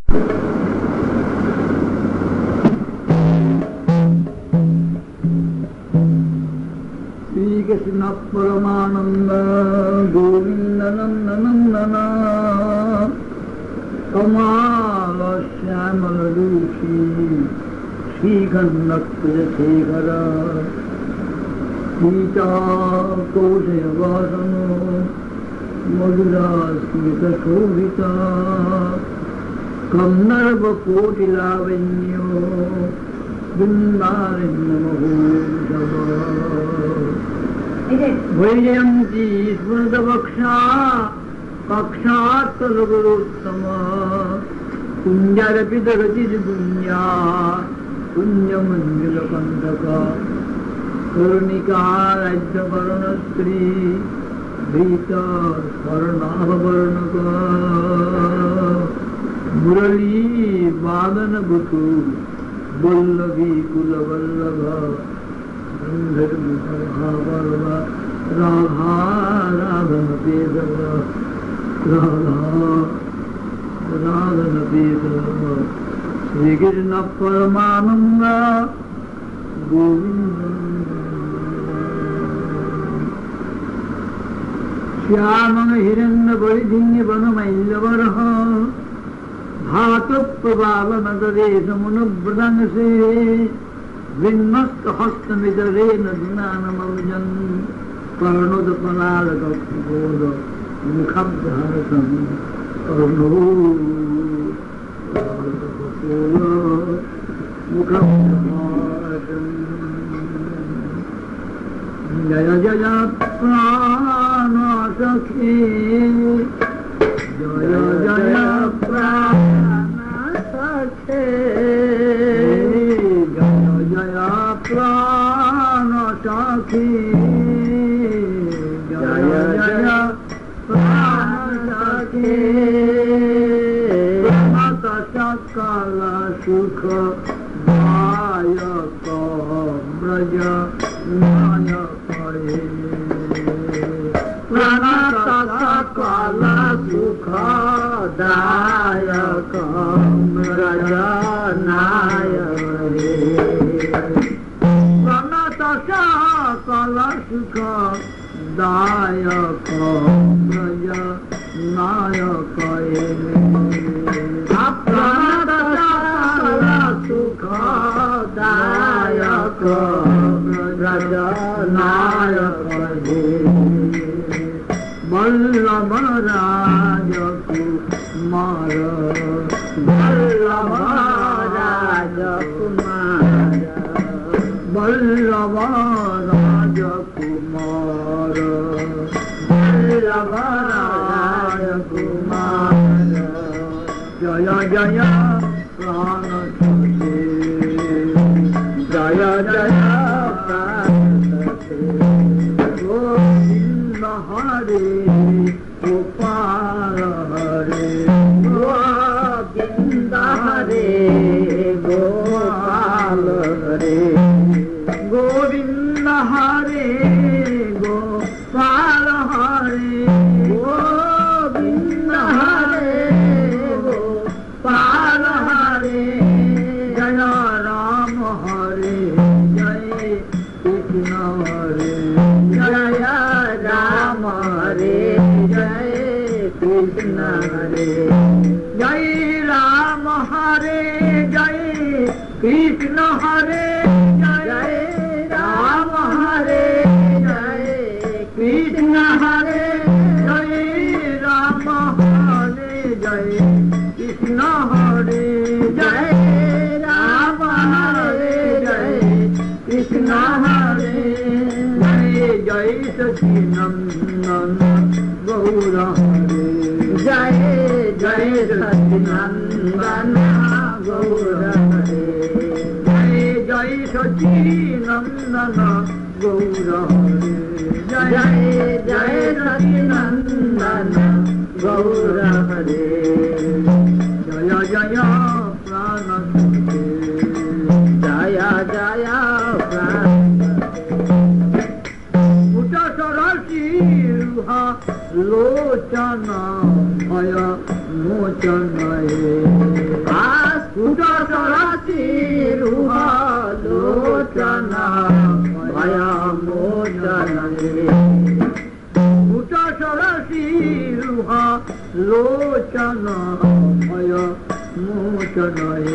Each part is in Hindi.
कृष्ण परमानंद गोविंद नंदनंदन कमाल श्यामल रूपी श्रीखंडक्षेखर सीता कौशय वासन मधुरा स्मित शोभिता कन्नर्व कोटिलावण्यो वृंदारण्य महोत्सव वैजयंती स्मृतवक्षा कक्षात्तलगुरोत्तम कुंजरपितगतिर्गुंजा कुंजमंजुलकंटक कर्णिका राज्यवर्णश्री भीता स्वर्णाभवर्णक मुरली वादनबुधु वल्लभी कुलवल्लभ राधा राधन पेदव राधन पेदव श्री कृष्ण परमानंद गोविंद श्यामन हिरण्य परिधिन्य वनमैलवर धातु प्रबाल नदरे समुनुव्रतंग से विन्मस्त हस्तमितरेण दुनानमवजन पर्णोदपलालकपोद मुखब्धहरसं पर्णो मुखब्धहरसं जय जय प्राणसखे जय जय प्राणसखे प्राणसखी जय जय प्राणसखी प्रणत सकल सुख दायक ब्रज नायक रे प्रणत सकल सुख दायक ब्रज नायक रे सकल सुख दायक ब्रज नायक प्रणत सकल सुख दायक ब्रज नायक वल्लभ राजकुमार वल्लभ राजकुमार वल्लभ राजकुमार वल्लभ राजकुमार जय जय प्राणसखे जय जय प्राणसखे गोविंद हरे गोपाल हरे गोविंद हरे गोपाल हरे गोविंद हरे गोपाल हरे गोविंद हरे गोपाल हरे जय राम हरे जय कृष्ण हरे जय राम हरे जय कृष्ण हरे जय राम हरे जय कृष्ण हरे जय राम हरे जय कृष्ण हरे जय राम हरे जय कृष्ण हरे जय राम हरे जय कृष्ण हरे जय जय सच्चिदानंद गौर हरे जय जय सच्चिदानंद गौर हरे जय जय सच्चिदानंद गौर हरे जय जय सच्चिदानंद गौर हरे जय जय प्राणसखे जय जय प्राणसखे सरसी लोचन भय मोचन सरसी लोचना भया मोचन स्फुट सरसी लोचन भय मोचन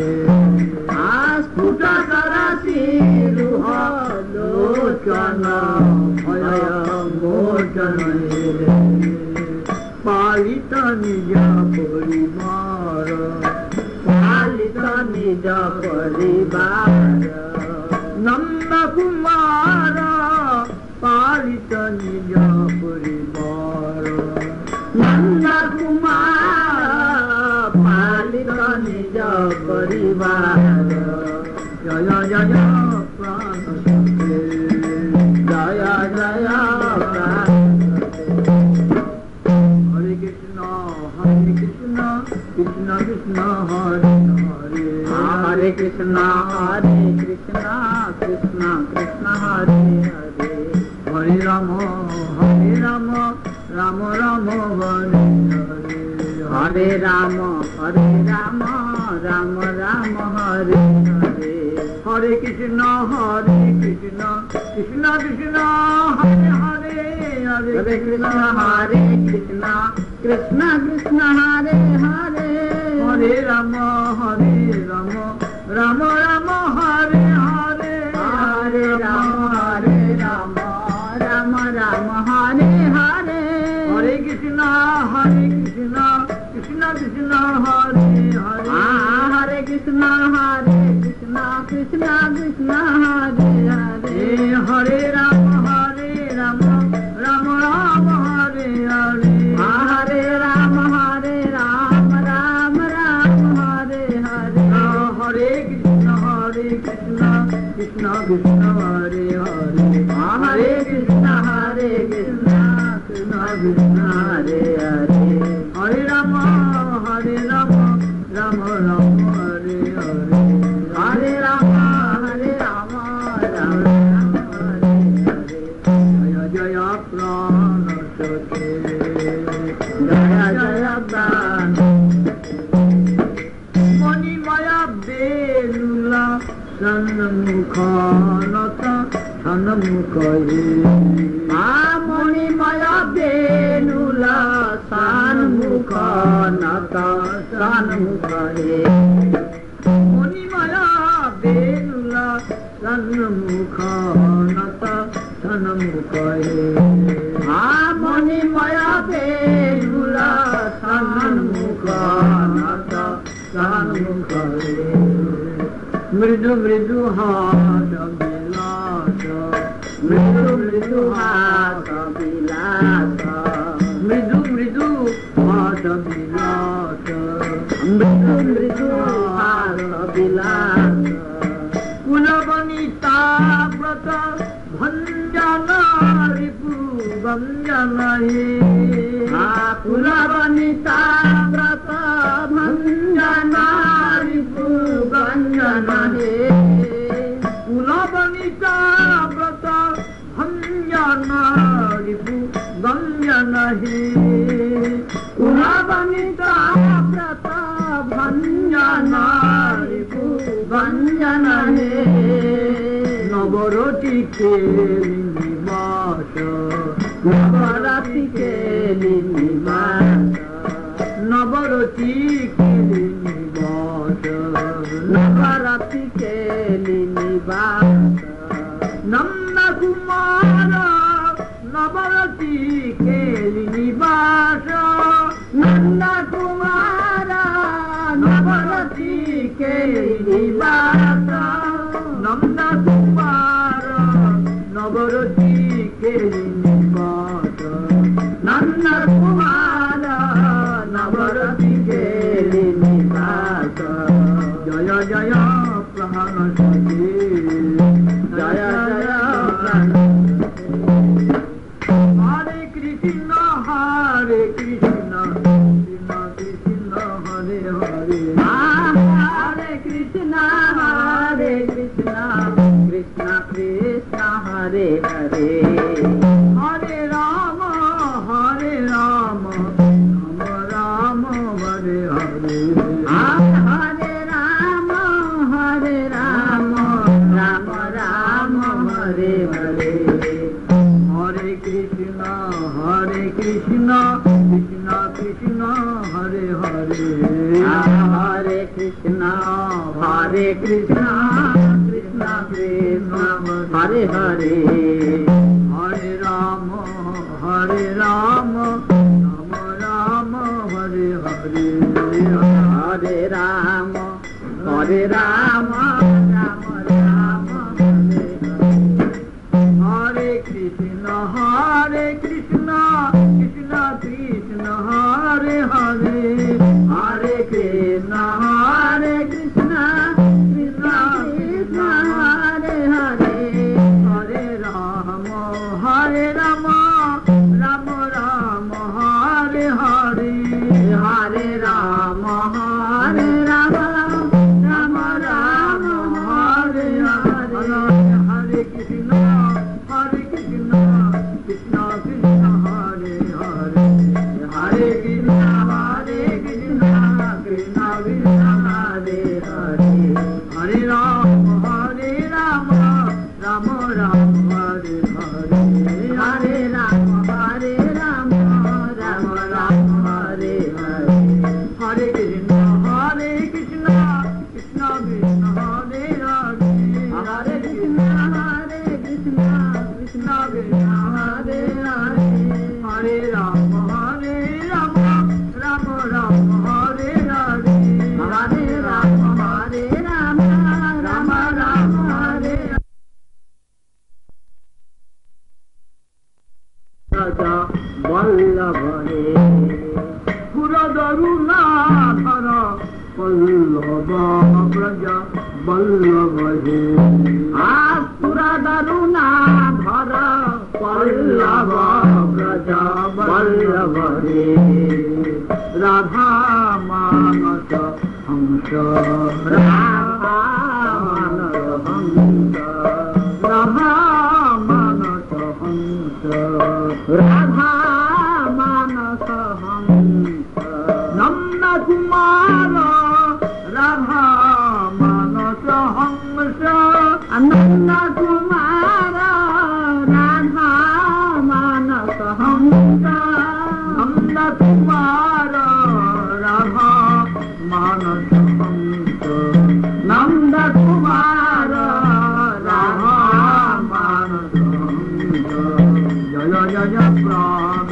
स्फुट सरसी लोचन भय मोचन पालित निज परिवार पालित निज परिवार नंद कुमार पालित निज परिवार नंद कुमार पालित निज परिवार जय जय प्राण सखे जय जय प्राण कृष्ण कृष्ण हरे हरे हरे कृष्ण कृष्ण कृष्ण हरे हरे हरे राम राम राम हरे हरे हरे राम राम राम हरे हरे हरे कृष्ण कृष्ण कृष्ण हरे हरे हरे कृष्ण कृष्ण कृष्ण हरे हरे हरे राम राम राम हरे हरे हरे राम राम राम हरे हरे हरे कृष्ण कृष्ण कृष्ण हरे हरे हरे कृष्ण कृष्ण कृष्ण हरे हरे हरे राम राम राम हरे हरे हरे राम राम राम हरे हरे हरे कृष्ण कृष्ण कृष्ण हरे हरे हरे कृष्ण कृष्ण कृष्ण हरे हरे हरे राम राम राम हरे हरे हरे राम राम राम हरे हरे जय जय प्राण सखे जय जय प्राण मणिमया बेलुला सन्मुखानता सन्मुखये मणिमया बेलुला सन्मुखानता सन्मुखये मणिमया बेलुला सन्मुखानता सन्मुखये मणिमया बेलुला सन्मुखानता सन्मुखये मृदु मृदु हाथ विलास मृदु मृदु हाथ विलास मृदु मृदु हाथ विलास मृदु मृदु हाथ विलास कुलवनिता व्रत भंजन रिपु भंजन हे कुलवनिता व्रत भंजन रिपु भंजन हे कुलवनिता व्रत भंजन रिपु भंजन हे कुलवनिता व्रत भंजन रिपु भंजन हे नवरति के निवास नवरति के निवास नवरति के निवास नवरति के निवास नंद कुमार नवरति के निवास नंद कुमार नवरति के निवास नंद कुमार नवरति के निवास नंद कुमार नवरति के निवास जय जय प्राण सखे जय जय प्राण हरे कृष्ण कृष्ण कृष्ण हरे हरे हरे कृष्ण कृष्ण कृष्ण कृष्ण हरे हरे हरे राम राम राम हरे हरे हरे राम हरे हरे हरे कृष्णा कृष्णा कृष्णा हरे हरे हरे कृष्णा कृष्णा कृष्णा कृष्णा हरे हरे हरे राम राम राम हरे हरे हरे राम राम राम हरे हरे कृष्णा कृष्णा कृष्णा हरे हरे हरे कृष्णा कृष्णा कृष्णा हरे हरे हरे राम राम राम राम हरे हरे हरे राम राम राम राम हरे हरे हरे कृष्णा कृष्णा कृष्णा हरे हरे हरे कृष्णा कृष्णा कृष्णा हरे हरे हरे राम राम राम हरे हरे हरे राम राम राम हरे हरे हरे कृष्णा कृष्णा कृष्णा हरे हरे हरे कृष्णा कृष्णा कृष्णा हरे हरे हरे राम राम राम हरे हरे हरे राम राम राम हरे राजा वल्लभ रे पुरदरुनाधर वल्लभ प्रजा वल्लभ हे पुरदरुनाधर वल्लभ प्रजा वल्लभ हे राधा मानस हंस राधा मानस हंस राधा मानस हंस राधा मानस हंस नंद कुमार राधा मानस हंस नंद कुमार राधा मानस हंस नंद कुमार राधा मानस हंस नंद कुमार राधा मानस हंस जय जय प्राण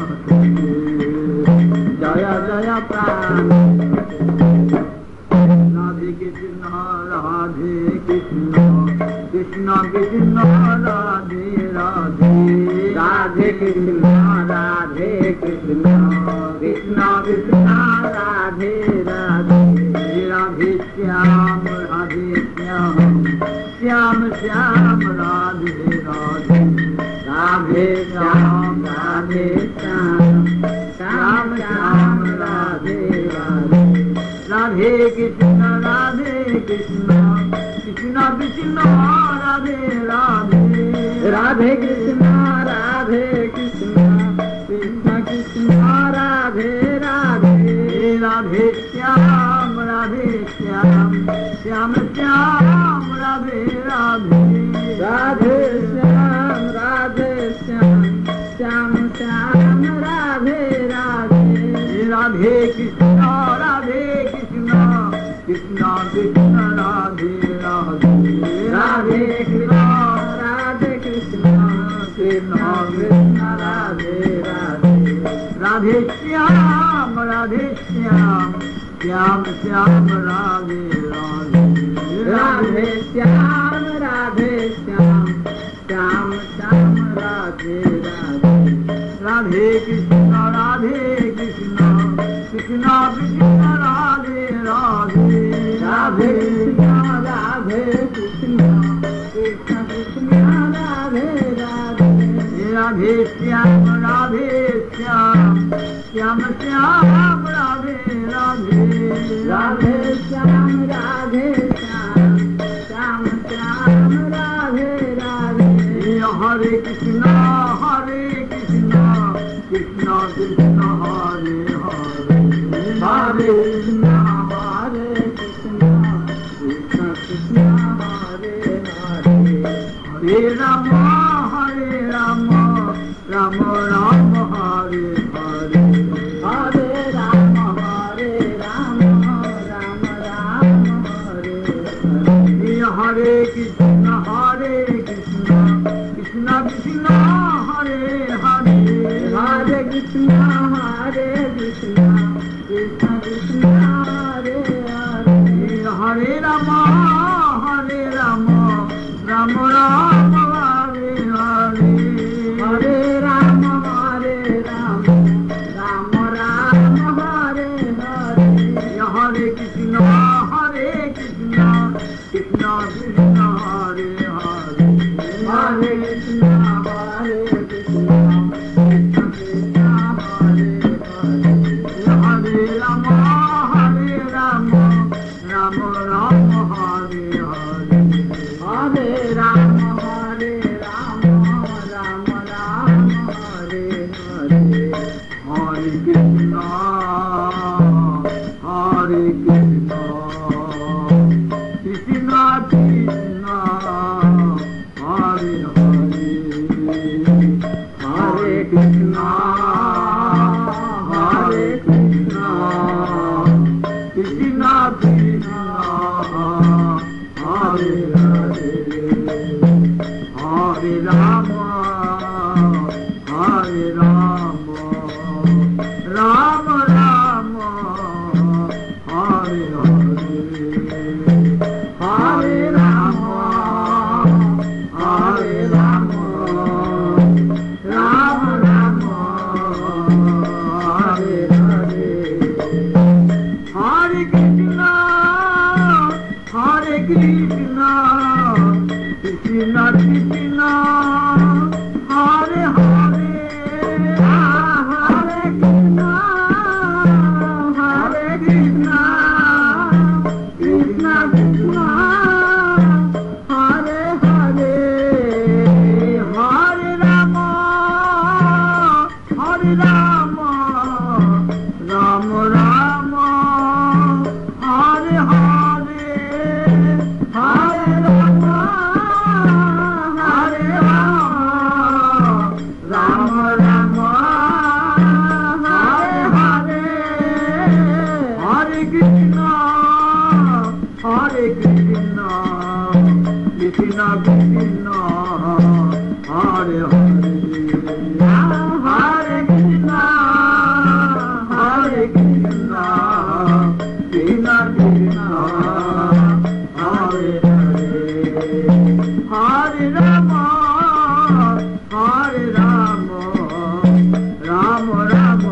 जय जय प्राण राधे कृष्ण कृष्ण कृष्ण राधे राधे राधे कृष्ण कृष्ण कृष्ण कृष्ण राधे राधे राधे श्याम श्याम श्याम राधे राधे राधे श्याम श्याम श्याम राधे राधे राधे कृष्ण कृष्ण कृष्ण राधे राधे राधे कृष्ण कृष्ण कृष्ण राधे राधे राधे श्याम श्याम श्याम राधे राधे राधे श्याम श्याम श्याम राधे राधे राधे कृष्ण कृष्ण कृष्ण राधे राधे राधे कृष्ण कृष्ण कृष्ण राधे राधे राधे श्याम श्याम श्याम राधे राधे राधे श्याम श्याम श्याम राधे राधे राधे कृष्ण कृष्ण कृष्ण राधे राधे राधे कृष्ण कृष्ण कृष्ण राधे राधे राधे श्याम श्याम श्याम राधे राधे राधे श्याम श्याम श्याम राधे राधे हरे Krishna Krishna Krishna Hare Hare Hare Krishna Krishna Krishna Hare Hare Hare Ram, Ram Ram, Hare Hare, Hare Rama, Hare Rama, Rama Rama, Hare Hare. Hare Krishna, Krishna Krishna, Hare Hare, Hare Krishna, Krishna Krishna, Hare Hare. Hare Rama, Ram Ram, Hare Hare, Hare Rama, Rama Rama, Hare Hare. Hare Krishna, Krishna Krishna, Hare Hare, Hare Krishna, Krishna Krishna, Hare Hare. Hare Rama, Ram Ram, Hare Hare, Hare Rama, Rama Rama, Hare Hare. Hare Krishna, Krishna Krishna, Hare Hare, Hare Krishna, Krishna Krishna Krishna, Hare Hare, Hare Rama, Ram Ram, Hare Hare, Hare Rama, Ram Ram, Hare Hare, Hare Krishna, Krishna Krishna, Hare Hare, Hare Krishna, Krishna Krishna, Hare Hare. Hare Rama, Ram Ram, Hare Hare, Hare Rama, Ram Ram, Hare Hare, Hare Krishna, Krishna Krishna, Hare Hare, Hare Krishna, Krishna Krishna, Hare Hare, Hare Rama, Ram Ram,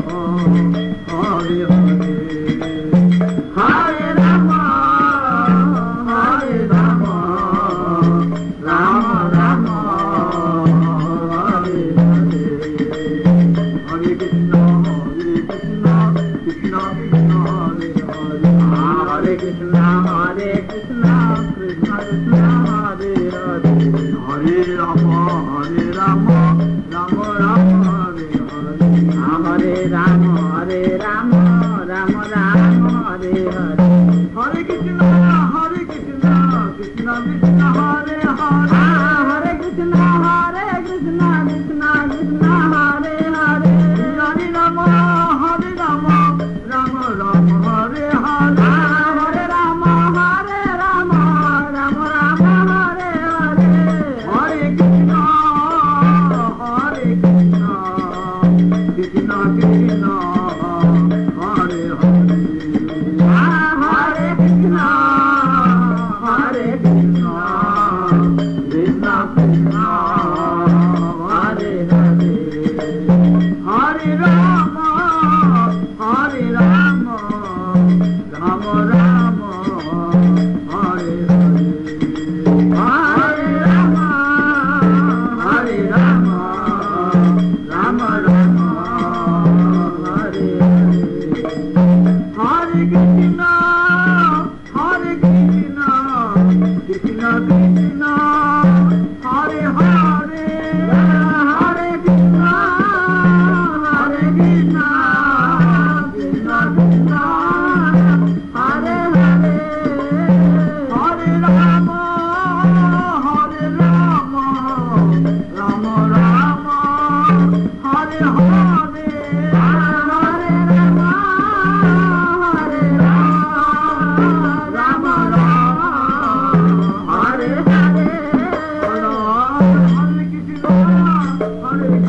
Hare Hare, Hare Rama, Ram Ram, Hare Hare, Hare Krishna, Krishna Krishna, Hare Hare, Hare Krishna, Krishna Krishna, Hare Hare. Hare Rama, Ram Ram, Hare Hare, Hare Rama, Rama Rama, Hare Hare. Hare Krishna, Krishna Krishna, Hare Hare, Hare Krishna, Krishna Krishna, Hare Hare. Hare Rama, Ram Ram, Hare Hare, Hare Rama, Rama Rama, Hare Hare. Hare Krishna, Krishna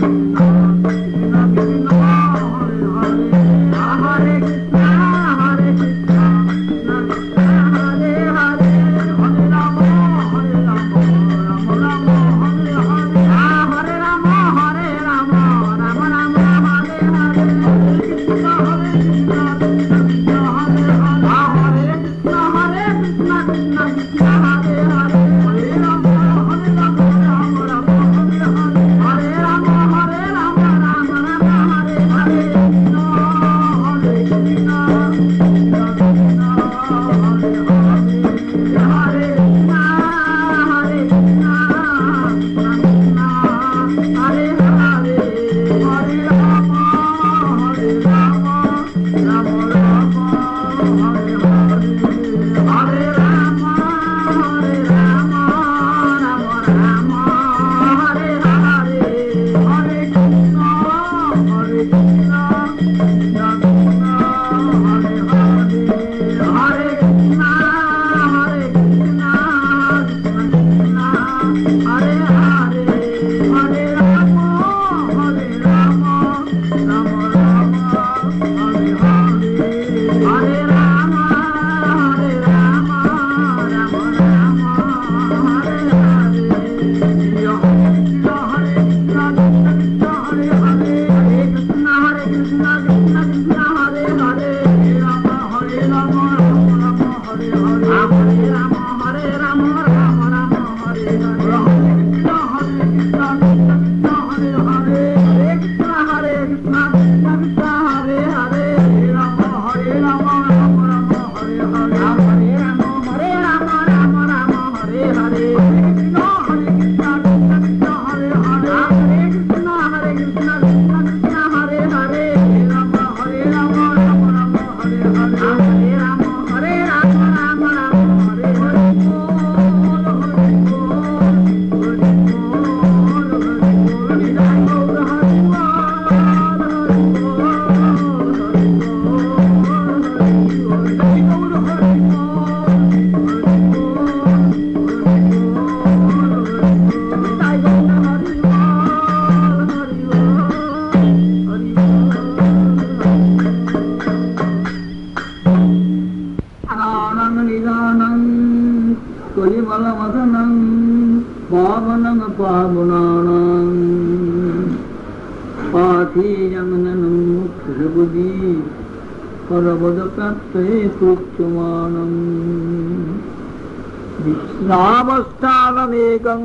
विश्रामस्थानमेकं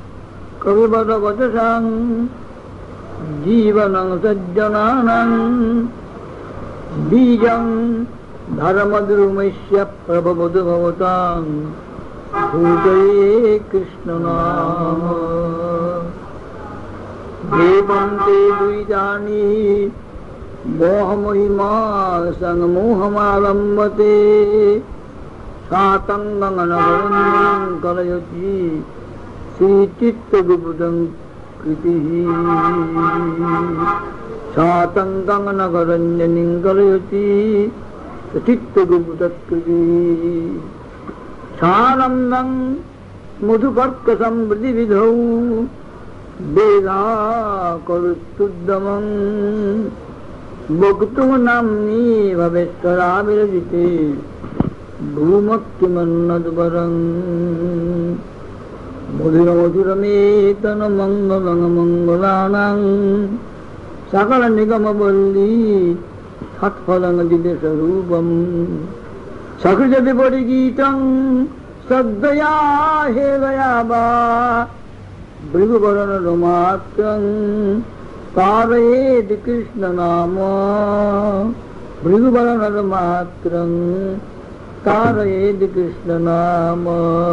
कविवरवचसां जीवनं सज्जनानां बीजं धर्मद्रुमस्य प्रभवद्भवतां भूतये कृष्णनाम देवन्ते द्विजानि मोहमहिमा संमोहमालम्बते सातङ्गनगरण्यं कलयति श्रीचित्तगुप्तं कृतिः सातङ्गनगरण्यं कलयति चित्तगुप्तकृतिः सानन्दं मधुपर्कसमृद्धिविधौ वेदा करुत्तुद्दमं वक्तुं नाम्नि भवेश्वराविरजिते भूमक्तिमन्नद्वरं मधुरमधुरमेतन्मङ्गलमङ्गलानां सकलनिगमवल्ली सत्फलङ्गितस्वरूपं सकृजविपरिगीतं श्रद्धया हेलया वा भृगुवरणमात्रं तारयेत् कृष्णनाम भृगुवरणमात्रं तारयेत् कृष्णनाम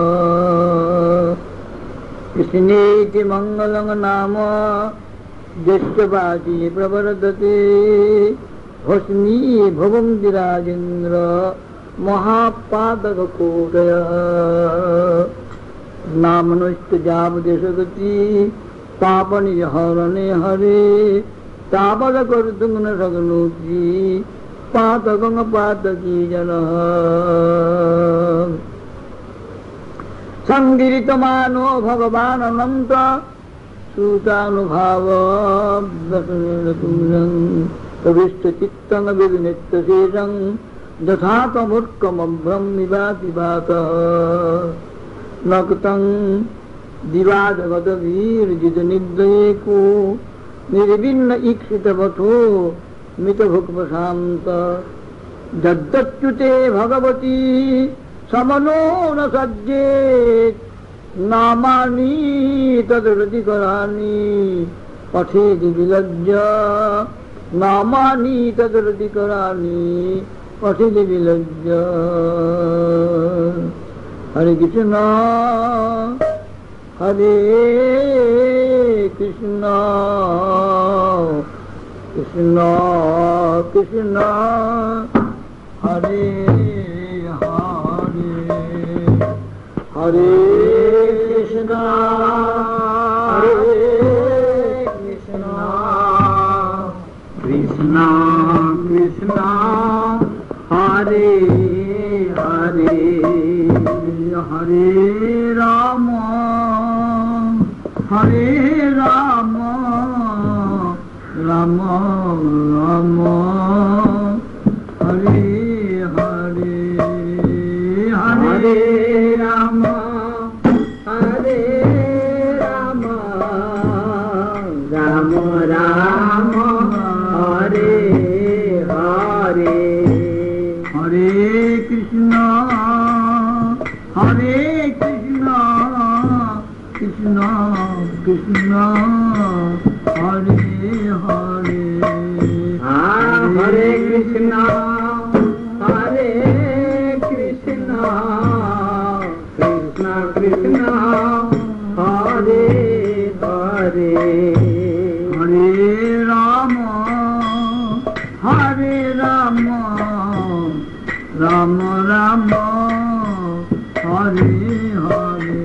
कृष्णेति मङ्गलं नाम यस्य वाचि प्रवर्तते भस्मी भवन्ति राजेन्द्र महापातककोटयः नामनोस्तजावदेशगति पापनिहरणे हरे तावद कर्तुं न शक्नोति पातकं पातकी जनः संकीर्तमानो भगवान् अनन्त श्रुतानुभाव तविष्टचित्तं विनित्यशेषं यथा तमूर्खमभ्रं निवाति वातः नक्तं दिवाजगतवीर्जितनिर्दयेको निर्विण्ण ईक्षितवथो मितभुक्मशान्त यद्दच्युते भगवती समनो न सज्जेत् नामानि तद्रतिकराणि पठेति विलज्य नामानि तद्रतिकराणि पठेति विलज्य। हरे कृष्ण हरे Krishna Krishna Krishna Hare Hare Hare Krishna Krishna Krishna Hare Hare Hare Ram Ram Ram Hare Hare Hare Ram Ram Ram Hare Hare Hare Krishna Krishna Krishna Hare Hare Hare Krishna Krishna Krishna Hare Hare Hare Ram Ram Ram Hare Hare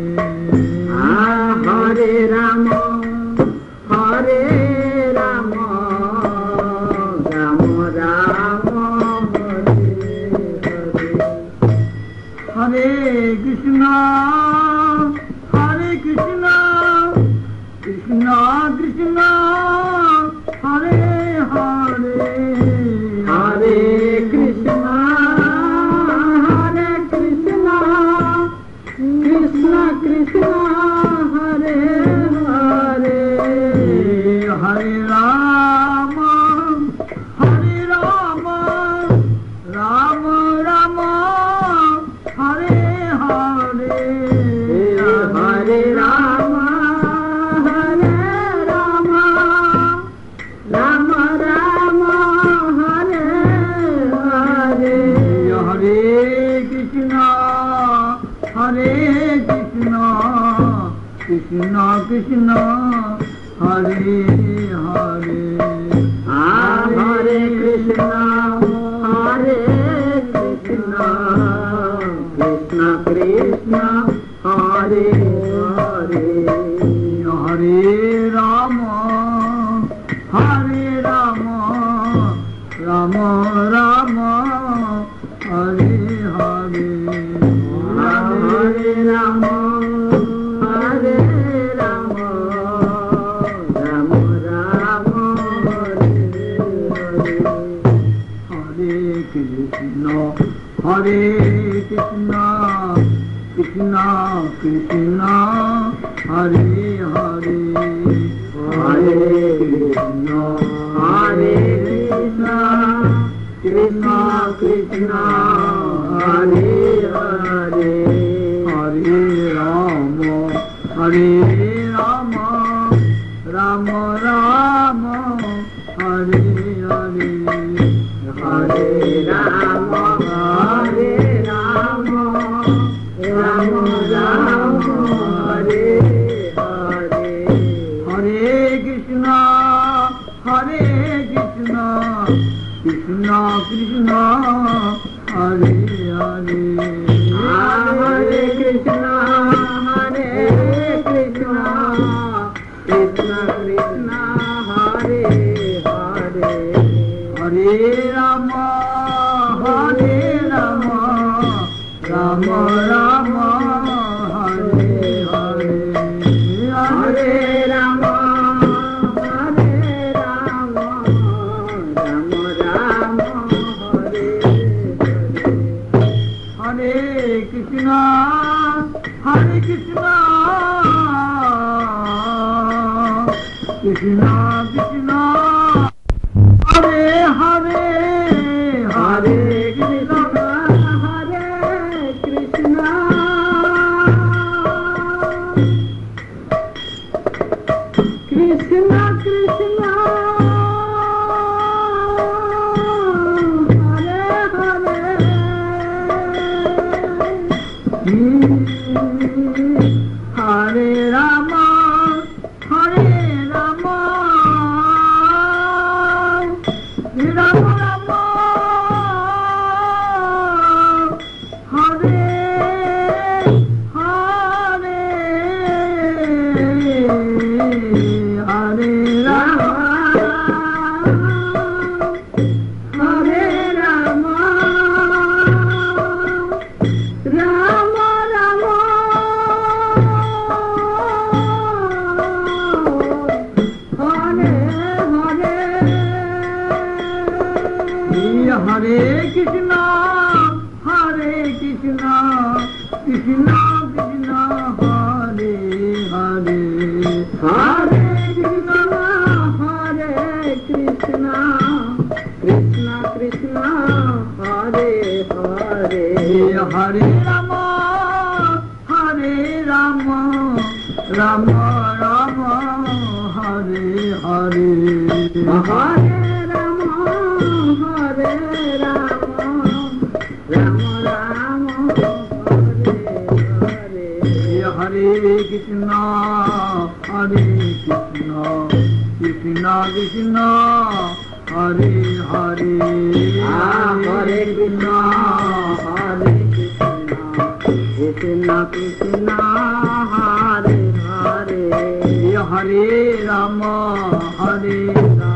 Hare Ram Ram Ram Hare Hare Hare Krishna Krishna Krishna Hare Hare Hare Krishna Krishna Krishna Hare Hare Hare Ram Ram Ram Hare Hare Hare Ram Ram Ram Hare Hare Hare Krishna Krishna Krishna Hare Hare Hare Krishna Krishna Krishna Hare Hare Hare Ram Ram Ram Hare Hare Hare Ram Ram Ram Hare Hare Hare Krishna Krishna Krishna Hare Hare Hare Krishna Krishna Krishna Hare Hare Hare Ram Ram Ram Hare Hare Hare Ram Ram Ram Hare Hare Hare Krishna Krishna Krishna Hare Hare Hare Krishna Krishna Krishna Hare Hare Hare Ram Ram Ram Hare Hare Hare Ram Krishna Krishna Hare Hare Hare Krishna Hare Krishna Krishna Krishna Hare Rama Hare Rama Rama Rama Hare Hare Hare Rama Hare Rama Rama Rama Hare Hare Hare Krishna Hare Krishna Krishna Krishna Hare Hare Hare Krishna Hare Krishna Krishna Krishna Hare Hare Hare Rama Hare Rama Rama Rama Hare Hare Hare Rama Hare Rama Rama Rama Hare Hare Hare Krishna Hare Krishna Krishna Krishna Hare Hare Hare Krishna Hare Krishna Krishna Krishna Hare Hare Hare Rama Hare Rama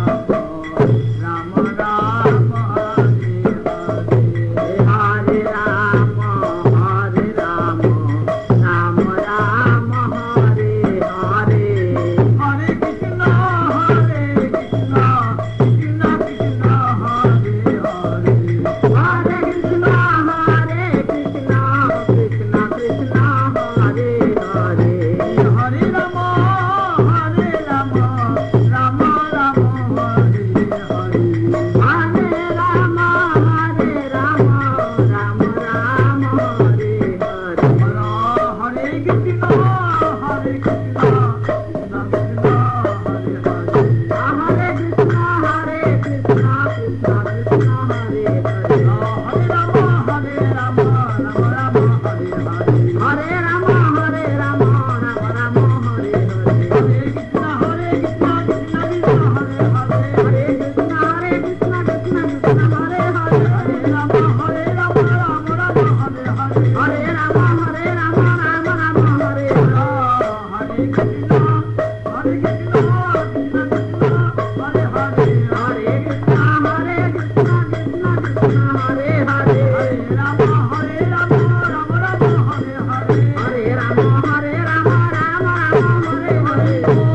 Rama Rama Hare Hare Hare Rama Hare Rama Rama Rama Hare Hare Hare Krishna Hare Krishna Krishna Krishna Hare Hare Hare Krishna Hare Krishna Krishna Krishna Hare Hare Hare Rama Hare Rama Rama Rama Hare Hare Hare Rama Hare Rama Rama Rama Hare Hare Hare Krishna Hare Krishna Krishna Krishna Hare Hare Hare Krishna Hare Krishna Krishna Krishna Hare Hare Hare Rama Hare Rama Rama Rama Hare Hare Hare Rama Hare Rama Rama Rama Hare Hare Hare Krishna Hare Krishna Krishna Krishna Hare Hare Hare Krishna Hare Krishna Krishna Krishna Hare Hare Hare Rama Hare Rama Rama Rama Hare Hare Hare Rama Hare Rama Rama Rama Hare Hare Hare Krishna Hare Krishna Krishna Krishna Hare Hare Hare Krishna Hare Krishna Krishna Krishna Hare Hare Hare Rama Hare Rama Rama Rama Hare Hare Hare Rama Hare Rama Rama Rama Hare Hare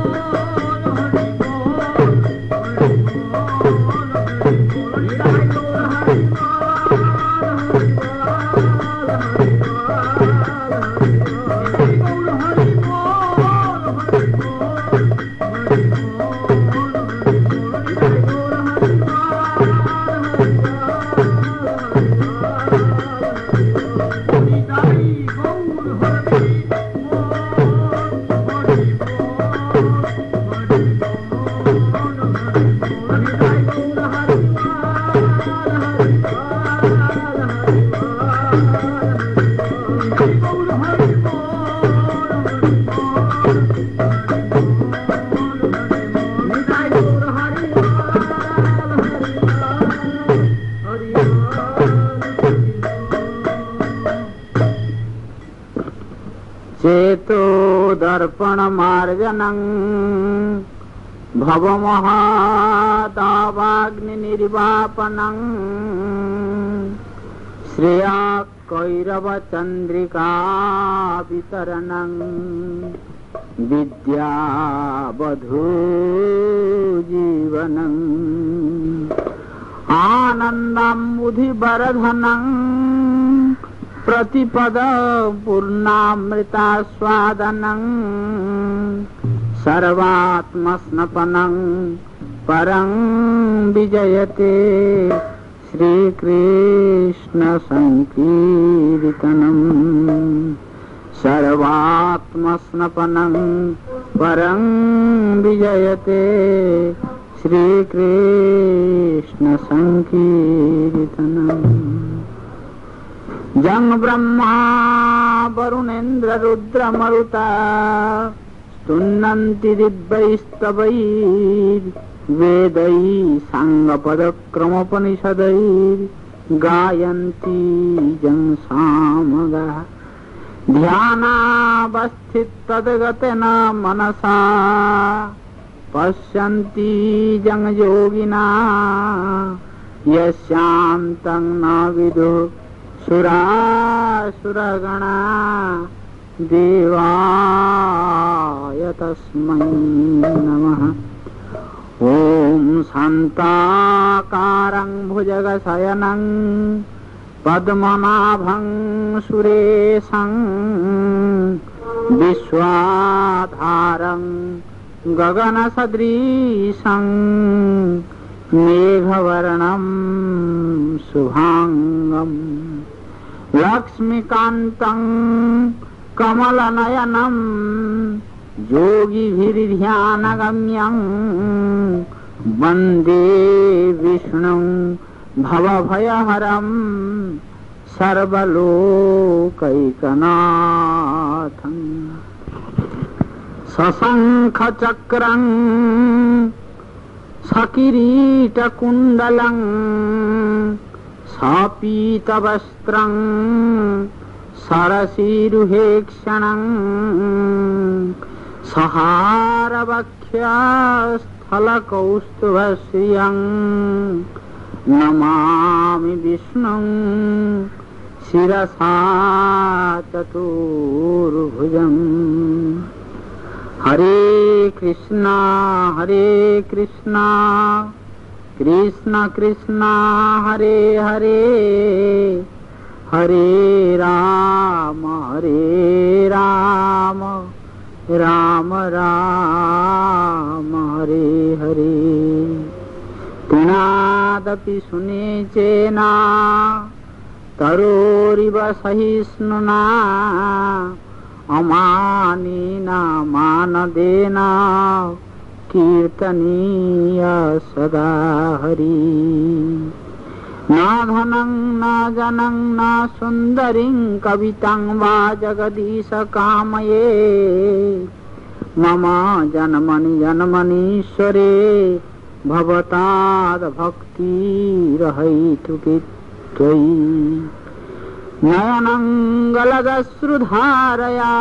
चेतो दर्पण मार्जनं भवमहातावाग्नि निर्वापनं श्रेया कैरव चंद्रिका वितरणं विद्यावधू जीवनं आनन्दं बुधिवरधनं प्रतिपद पूर्णामृतास्वादनं सर्वात्मस्नपनं परं विजयते श्रीकृष्ण संकीर्तनम् सर्वात्मस्नपनं परं विजयते श्रीकृष्ण संकीर्तनम् जं ब्रह्मा वरुणेन्द्र रुद्र मरुता स्तुन्नन्ति दिव्यैस्तवैर्वेदैः साङ्गपदक्रमोपनिषदैर्गायन्ति जं सामगाः ध्यानावस्थिततद्गतेन मनसा पश्यन्ति जं योगिनः यस्यान्तं न विदुः सुरासुरगणा देवाय तस्मै नमः। ॐ शान्ताकारं भुजगशयनं पद्मनाभं सुरेशं विश्वाधारं गगनसदृशं मेघवर्णं शुभांगं लक्ष्मीकान्तं कमलनयनं योगिभिर्ध्यानगम्यं वन्दे विष्णुं भवभयहरं सर्वलोकैकनाथं सशङ्खचक्रं सकिरीटकुण्डलं सपीतवस्त्रं सरसीरुहेक्षणं सहारवक्षस्थलकौस्तुभश्रियं नमामि विष्णुं शिरसा चतुर्भुजम् हरे कृष्णा कृष्ण कृष्ण हरे हरे हरे राम राम राम हरे हरे तृणादपि सुनेचेना तरोरिव सहिष्णुना अमानिना मानदेन कीर्तनीय सदा हरि न धनं न जनं न सुन्दरीं कवितां वा जगदीश कामये मम जन्मनि जन्मनीश्वरे भवताद्भक्तिरहैतुकी त्वयि नयनं गलदश्रुधारया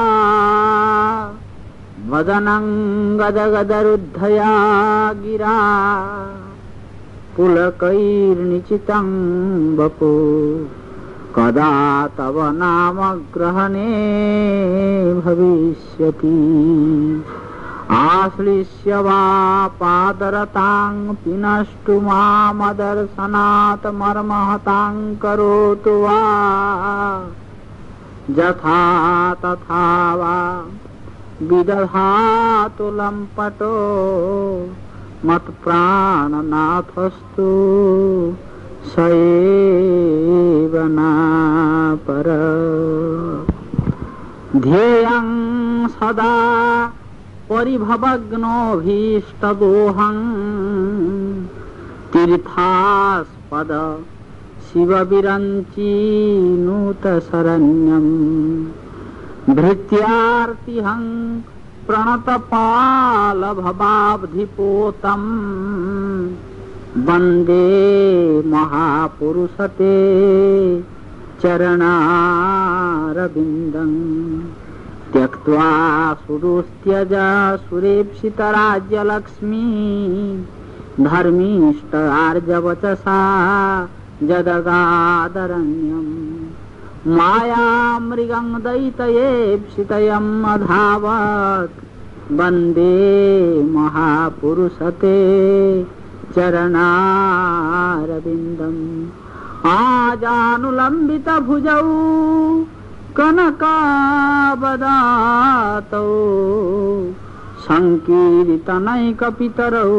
वदनं गदगदरुद्धया गिरा पुलकैर्निचितं वपु कदा तव नाम ग्रहणे भविष्यति आश्लिष्य वा पादरतां पिनष्टु मामदर्शनात् मर्महतां करोतु वा यथा तथा वा विदधातु लम्पटो मत्प्राणनाथस्तु स एव न पर ध्येयं सदा परिभवग्नोऽभीष्टदोहं तीर्थास्पद शिवविरञ्चीनुतशरण्यं भृत्यार्तिहं प्रणतपालभवाब्धिपोतं वन्दे महापुरुषते चरणारविन्दं त्यक्त्वा सुदुस्त्यज सुरेप्सितराज्यलक्ष्मी धर्मीष्ट आर्जवचसा जदगादरण्यम् मायामृगं दैतयेप्सितयम् अधावत् वन्दे महापुरुषते चरणारविन्दम् आजानुलम्बितभुजौ कनकावदातौ संकीर्तनैकपितरौ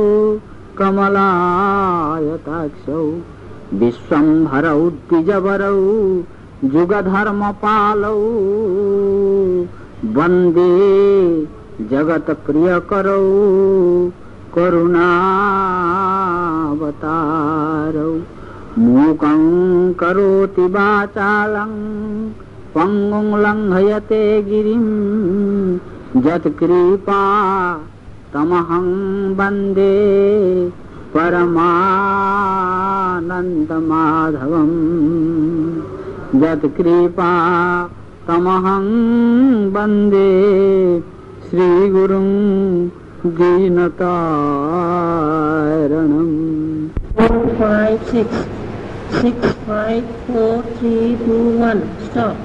कमलायताक्षौ विश्वम्भरौ द्विजवरौ जुगधर्मपालौ वन्दे जगत्प्रियकरौ करुणावतारौ मूकं करोति वाचालं पंगुं लंघयते गिरिं यत्कृपा तमहं वन्दे परमानन्दमाधवं यत्कृपा तमहं वन्दे श्रीगुरुं दीनतारणम् 4, 5, 6, 6, 5, 4, 3, 2, 1, stop.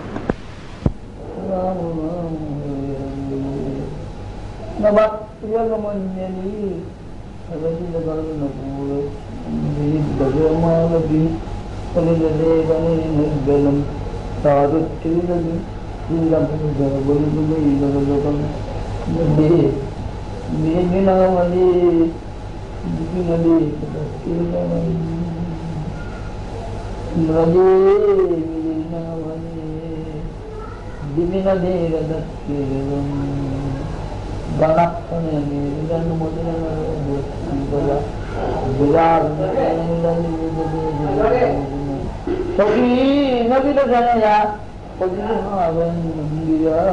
Nabat dia menyanyi, tapi negara negara ini bagaimana lebih kalau dalam dalam taruh cerita lagi, dalam boleh boleh dalam ini nama ini lagi dimana dia ada banyak ni dan kemudian belar tapi nabi dah sana ya tapi apa dia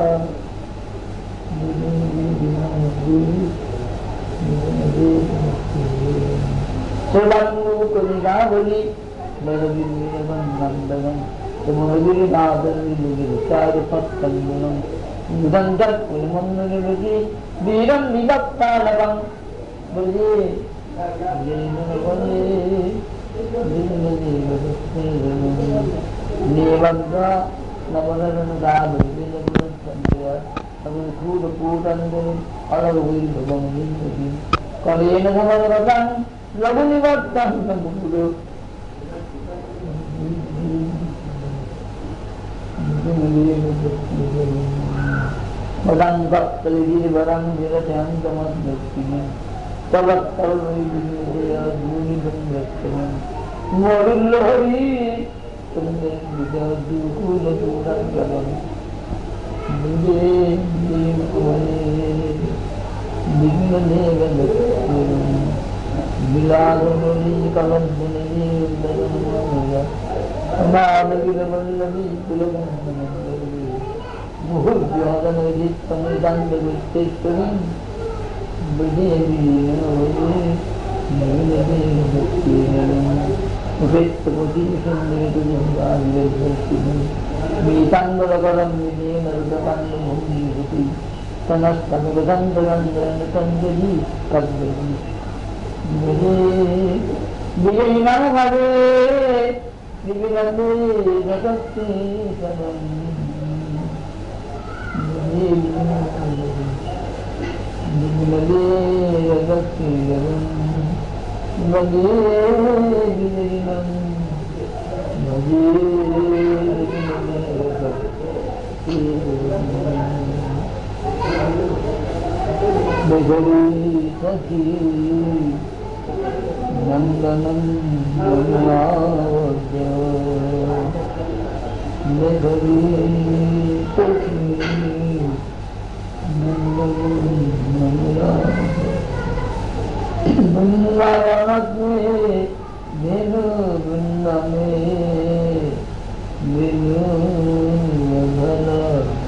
sebab kerja beli beli dengan kemudian ada lagi cari patkan dengan dandat mengenai lagi biram dilakta labang beli ni bangga nama dah beli tapi kuda ni ada lagi labang ni kalau ini nama labang lagu ni batang lagu kuda barang tak terjadi barang dia yang teman berkini kalau dia bunyi berkini morul lori kemudian dia duku leturan jalan dia bila lori kalau ini nama kita lagi belum muhur jangan lagi pengidan begitu sering berdiri Ubed seperti sendiri itu juga bintang berakaran ini merupakan menghubungi panas kami bergantian dengan jadi kami jadi mana kami dibilang nakati salam Nandanam Nandanawadya Negari Toki Nandanam Nandanawadya Bundavanatme Nenu Bundame Nenu Nandana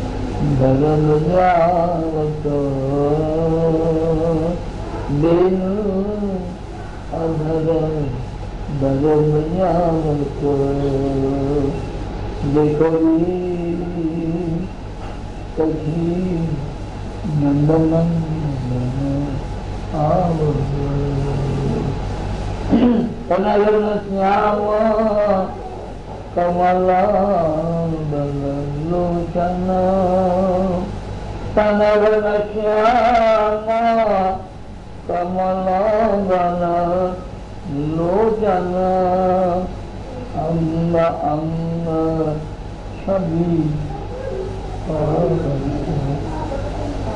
Dharanajavata Nenu Adhara Dharanajavata Dekari Kaki Nandanam Panayana Nyama Kamala Dalalochana Panayana Nyama Kamala Dalalochana Amma Amma Shabi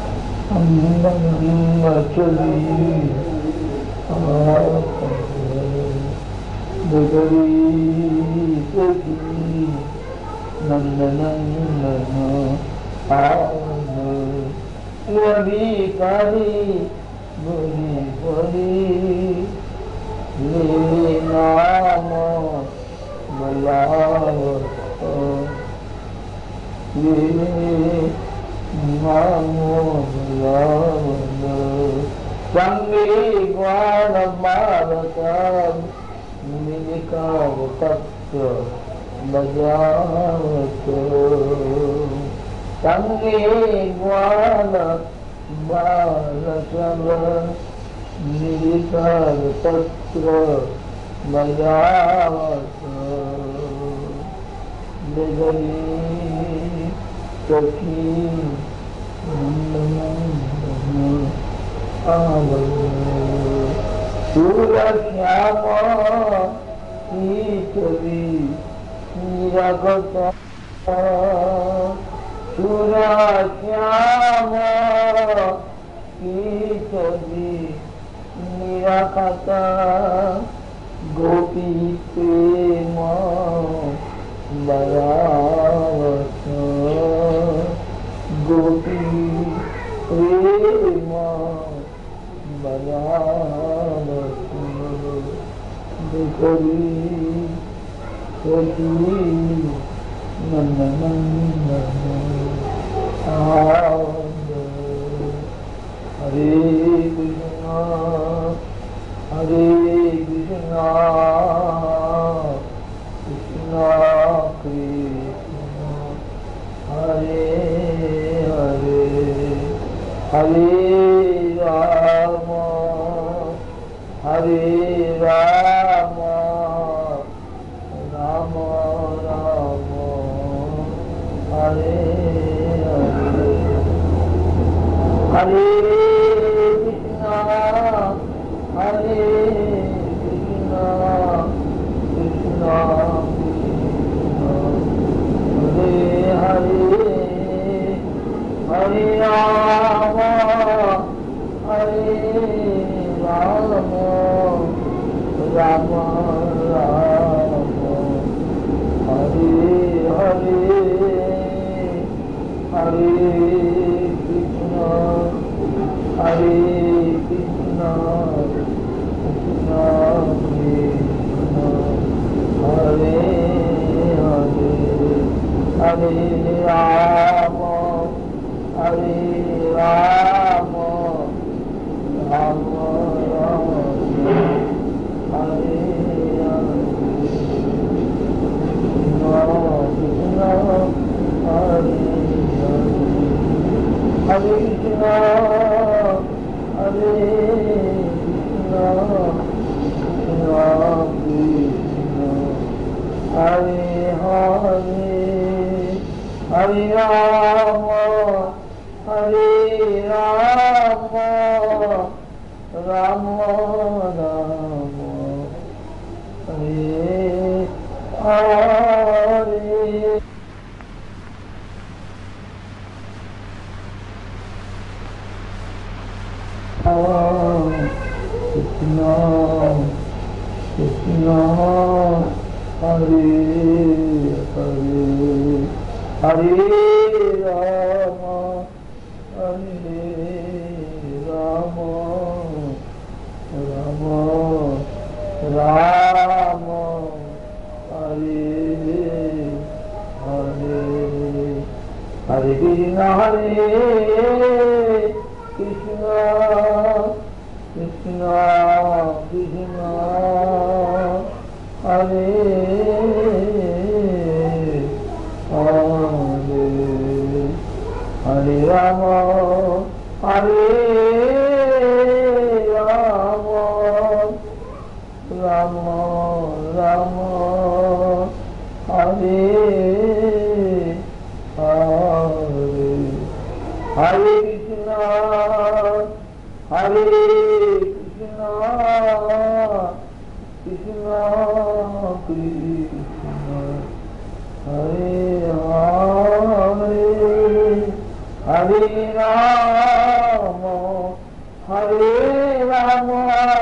Hare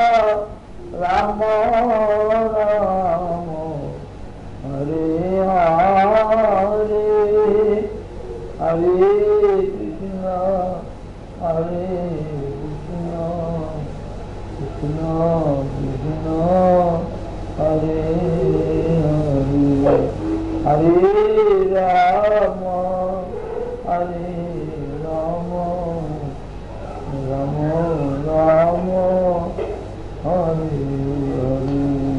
Ram Ram Hare Hare Hare Krishna हरे कृष्ण कृष्ण कृष्ण हरे हरे हरे राम हरे राम राम राम हरे हरे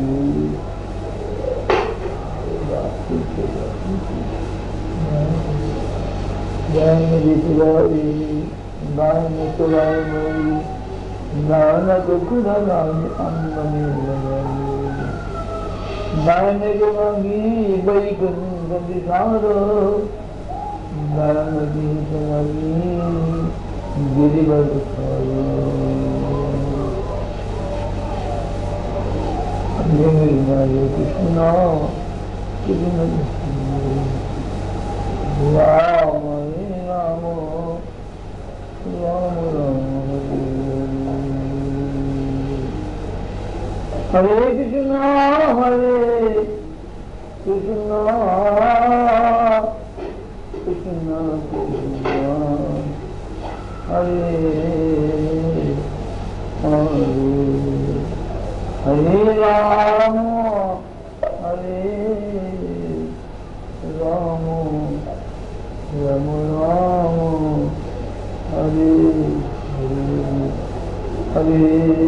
जय मेरी तिवारी गाय में तुराय मोरी नानक गुण नाम अन्न में लगाई नायन के मांगी बई गंदी सारो नायन की तुम्हारी गिरी बल कृष्ण कृष्ण राम राम राम राम हरे कृष्ण कृष्ण कृष्ण हरे हरे हरे राम हरे राम राम राम हरे हरे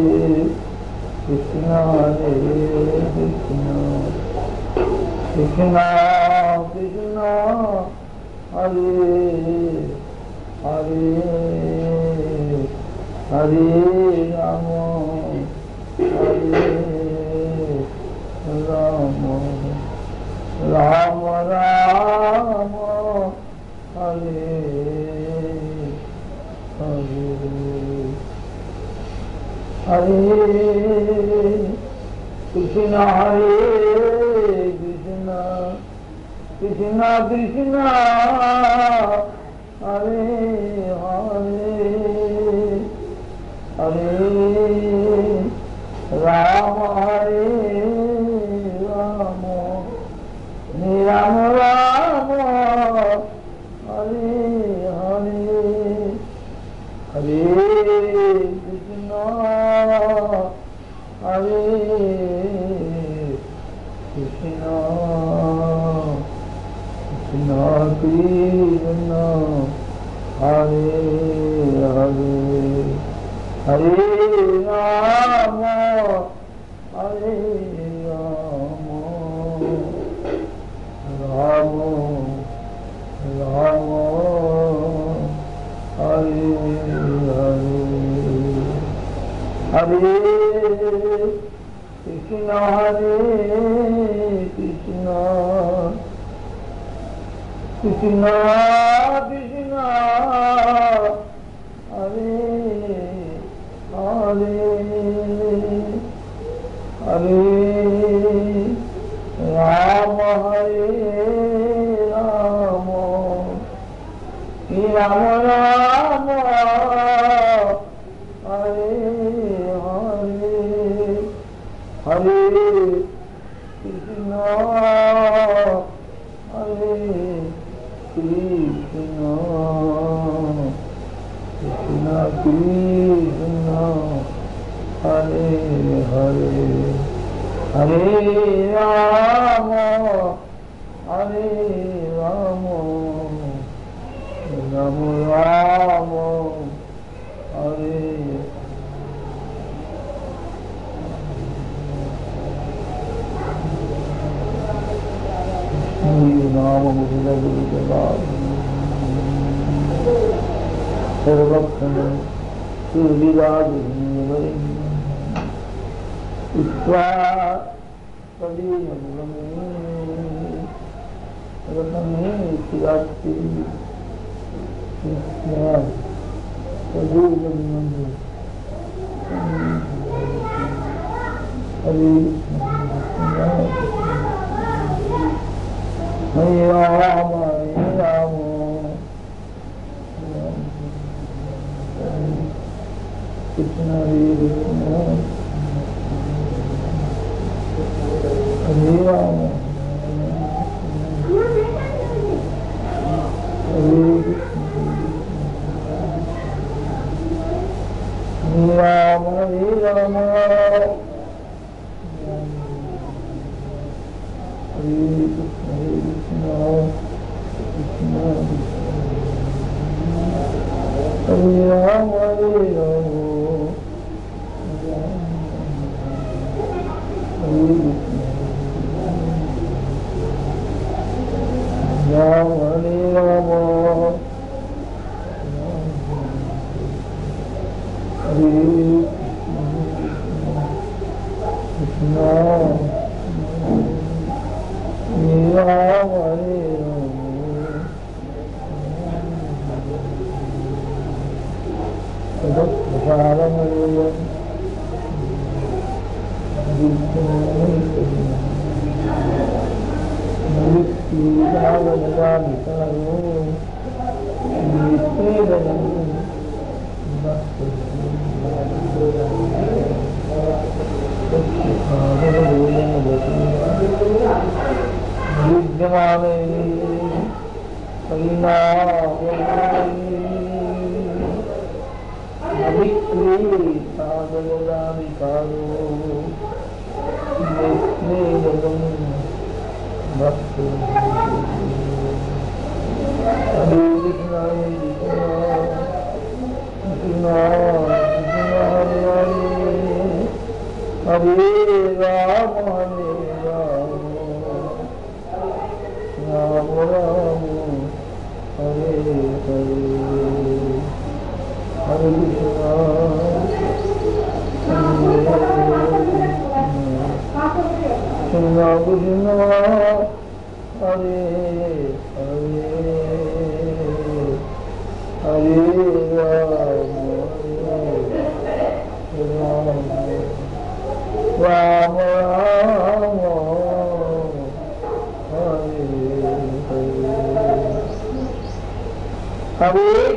कृष्ण कृष्ण कृष्ण कृष्ण हरे हरे हरे राम हरे राम राम राम हरे हरे हरे कृष्ण हरे कृष्ण कृष्ण कृष्ण हरे हरे हरे राम हरे राम राम राम हरे हरे हरे कृष्ण हरे कृष्ण कृष्ण कृष्ण हरे हरे हरे राम हरे राम राम राम हरे हरे हरे कृष्ण कृष्ण कृष्ण कृष्ण हरे हरे हरे राम हरे राम राम राम हरे हरे हरे कृष्ण हरे कृष्ण कृष्ण कृष्ण हरे हरे हरे राम हरे राम राम राम हरे नाम मुझे सर्वक्षण सूर्यराज हरे राम कृष्ण हरे कृष्ण Hare